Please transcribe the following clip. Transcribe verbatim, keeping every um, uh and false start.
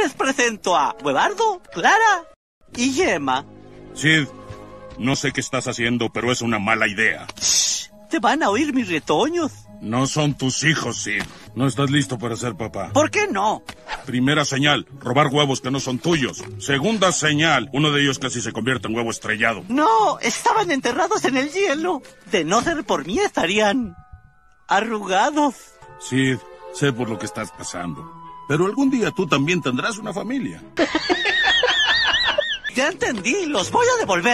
Les presento a Huevardo, Clara y Gemma. Sid, no sé qué estás haciendo, pero es una mala idea. Shh, te van a oír mis retoños. No son tus hijos, Sid. No estás listo para ser papá. ¿Por qué no? Primera señal, robar huevos que no son tuyos. Segunda señal, uno de ellos casi se convierte en huevo estrellado. No, estaban enterrados en el hielo. De no ser por mí estarían arrugados. Sid, sé por lo que estás pasando. Pero algún día tú también tendrás una familia. Ya entendí, los voy a devolver.